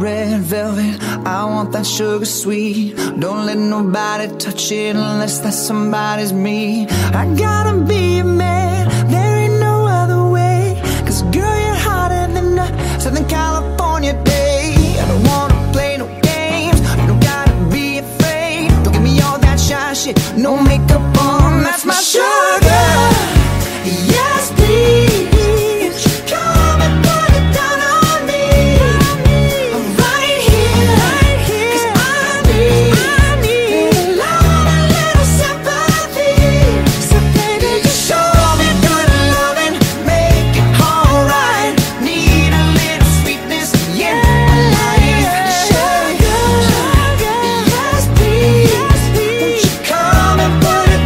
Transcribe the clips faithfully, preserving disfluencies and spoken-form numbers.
red velvet, I want that sugar sweet. Don't let nobody touch it unless that somebody's me. I gotta be a man, there ain't no other way. Cause girl, you're hotter than a Southern California day. I don't wanna play no games, you don't gotta be afraid. Don't give me all that shy shit, no makeup on, that's my sugar. Yes, please. Put it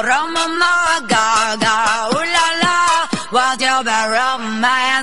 Roma, ma, ga, ga, ooh la la. What's your bad romance?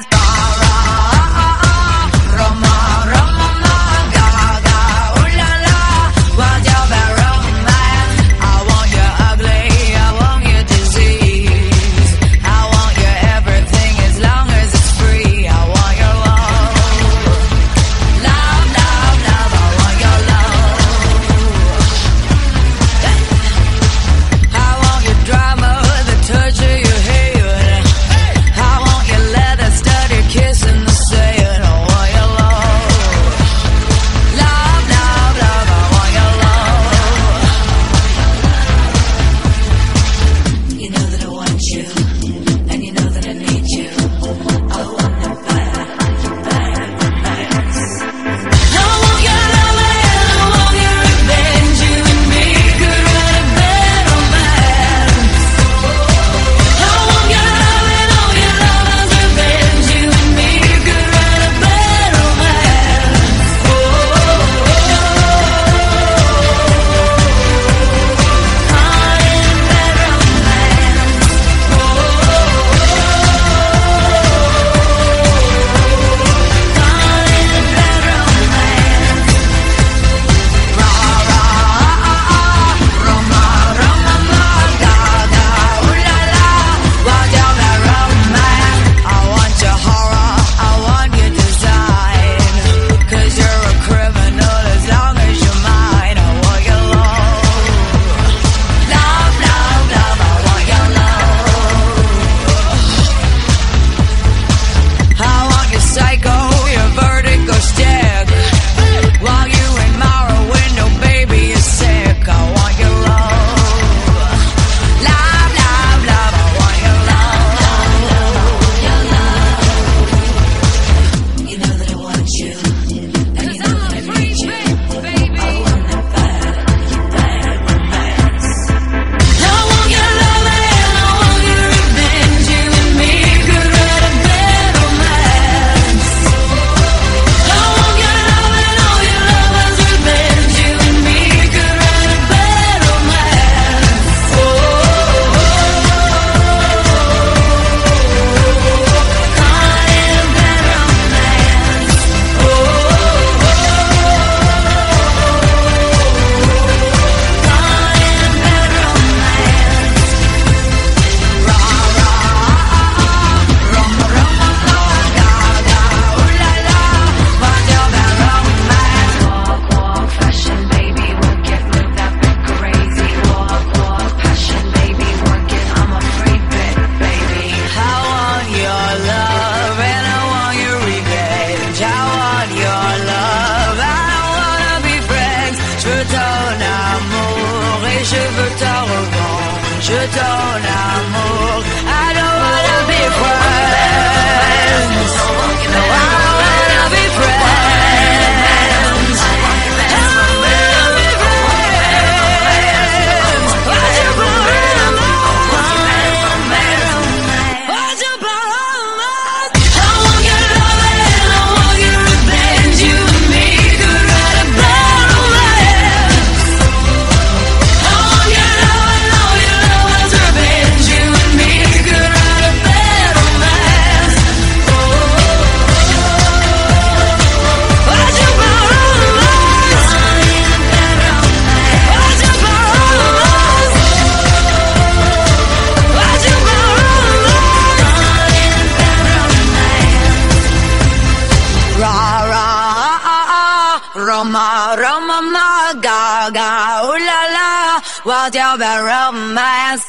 Roma, Roma, ma, ga, ga, ooh la la, what's your bad romance?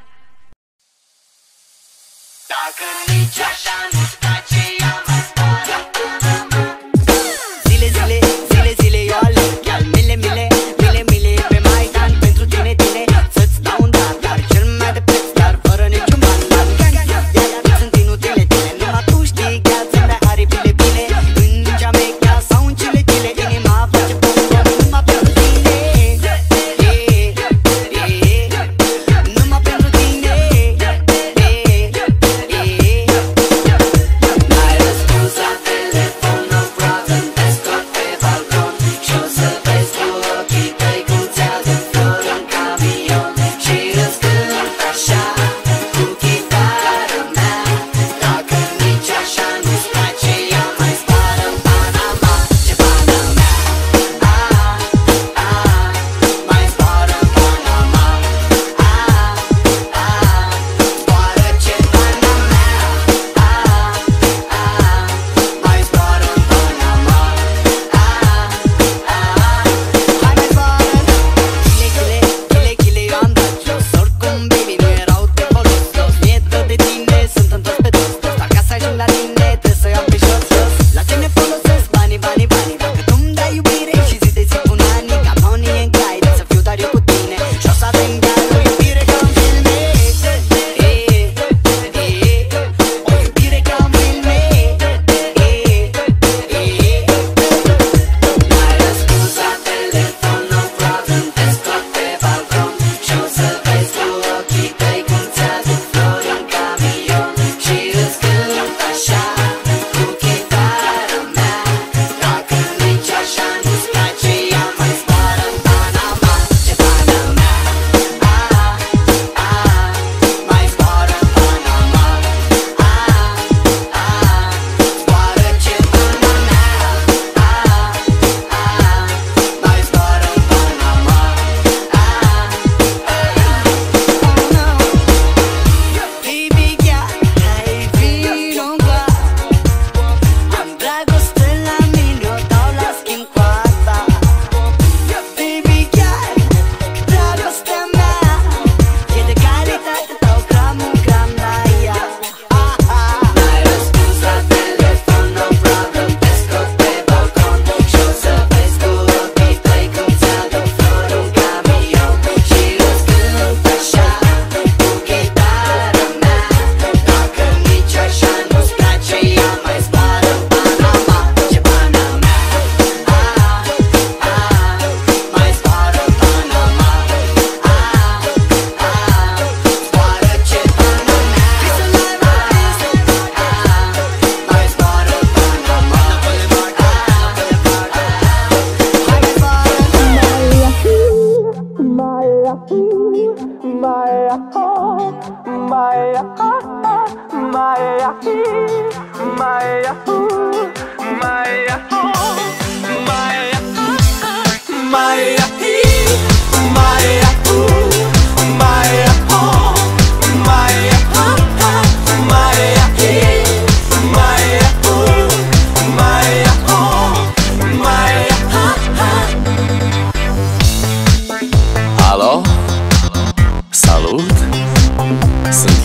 Zile, zile, zile, zile, eu aleg, iar mile, mile, mile, mile, pe Maidan, pentru tine, tine, să-ți dau un dar, dar cel mai de preț, dar fără niciun ban, ban, iar sunt inutile, tine, numai tu știi, chiar ți-mi dai aripile bine, în Jamaica sau în Chile, Chile, inima face bomba, numai pentru tine, numai pentru tine,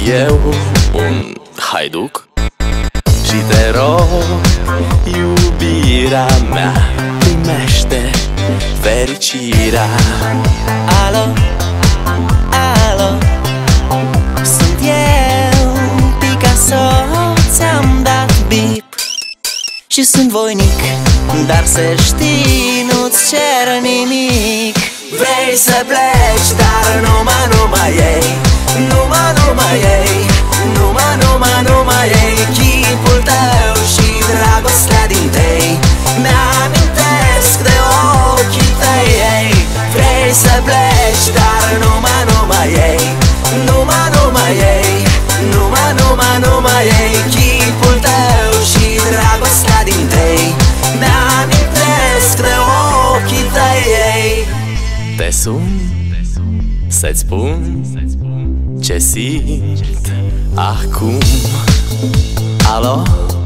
eu un haiduc și te rog, iubirea mea, primește fericirea. Alo, alo, sunt eu, Picasso, ți-am dat bip și sunt voinic, dar să știi, nu-ți cer nimic. Vrei să pleci, dar numai, numai ei, numai, numai ei, numai, numai, numai ei, chipul tău și dragostea din tei mi-amintesc de ochii tăi, ei. Vrei să pleci, dar numai, numai ei, numai, numai ei, numai, numai, numai ei, chipul tău și dragostea din tei mi-amintesc de ochii tăi, ei. Te sun să-ți spun ce simt acum. Alo,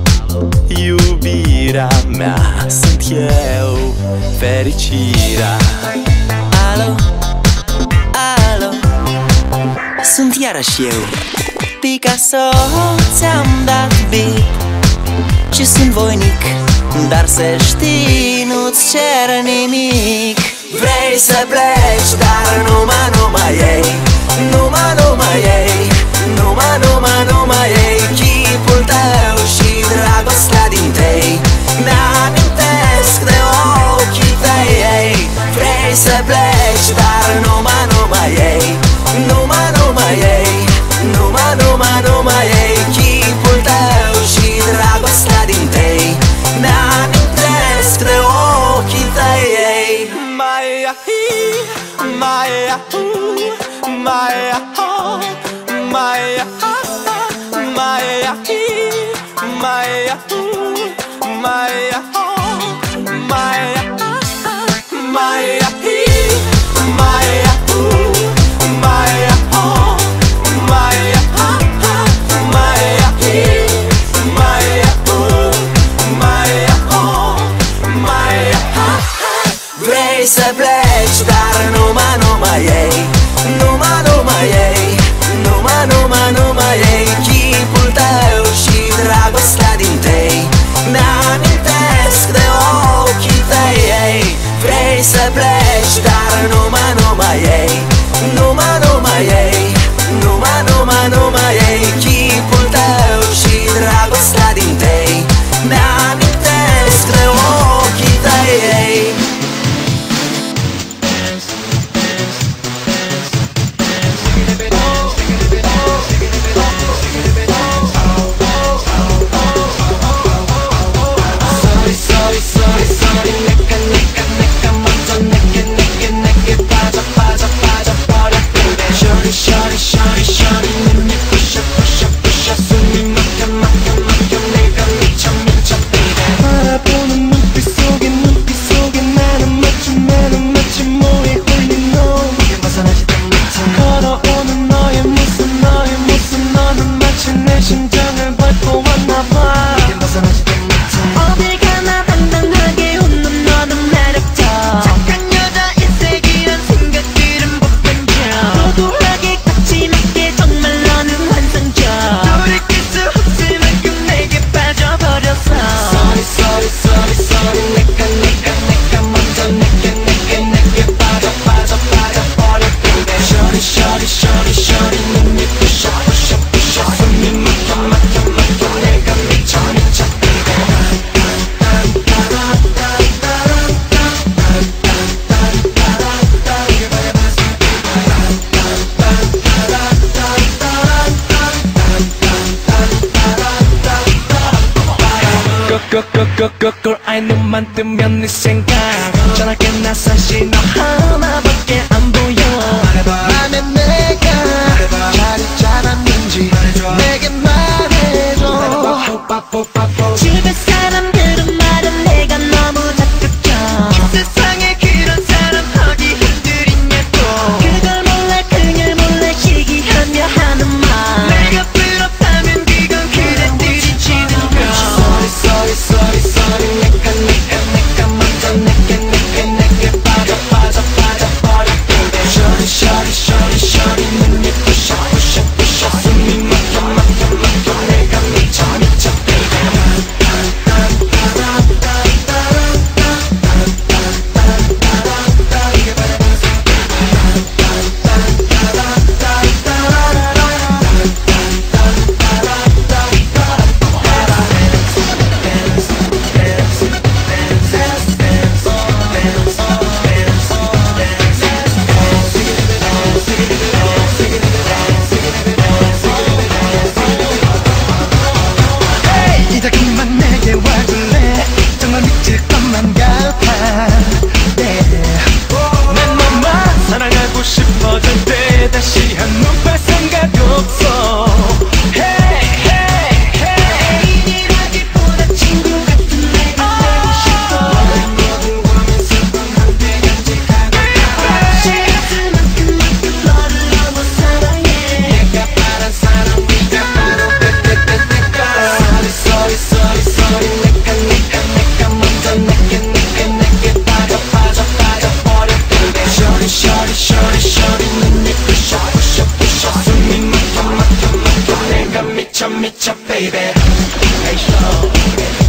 iubirea mea, sunt eu, fericirea. Alo, alo, sunt iarăși eu, Picasso, ți-am dat bip și sunt voinic, dar să știi, nu-ți cer nimic. Vrei să pleci, dar numai, numai ei, numai, numai ei, numai, numai, numai ei, chipul tău și dragostea din tei mi-amintesc de ochii tăi, ei. Vrei să pleci, dar numai, numai ei, numai, numai ei, numai, numai, numai ei, chipul tău și dragostea din tei mi-amintesc de ochii tăi, ei. Mai mai mai mai mai Vrei să pleci, dar numai, numai ei, numai, numai ei, numai, numai, numai ei, chipul tău și dragostea din tei mi-amintesc de ochii tăi, ei. Vrei să pleci, dar numai, numai ei, numai, numai ei, numai, numai, numai ei, chipul tău și dragostea din tei mi-amintesc de ochii tăi, ei. 그걸 알고만 뜨면 네 생각 전화기 나 사실 너 하나밖에 안 보여. 만약 내가 잘 있잖았는지 내게 말해줘. 주변 사람들은 말은 내가 너무 적극적. 세상에 그런 사람 어디 흔들 있냐고. 그걸 몰라 그냥 몰라 시기하며 하는 말. 내가 부럽다면 그건 그대들이 지는 거. Sorry sorry sorry sorry 내가 내가 내가 먼저 내게 내게 내게 빠져 빠져 빠져 미쳐 미쳐 baby Hey show